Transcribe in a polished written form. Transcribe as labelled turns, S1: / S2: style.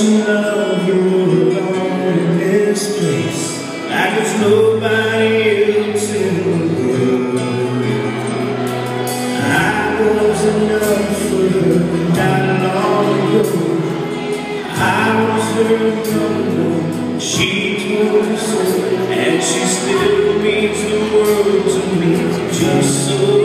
S1: to love you alone in this place, like there's nobody else in the world. I was enough for her not long ago. I was her number, she told me so, and she still means the world to me, just so.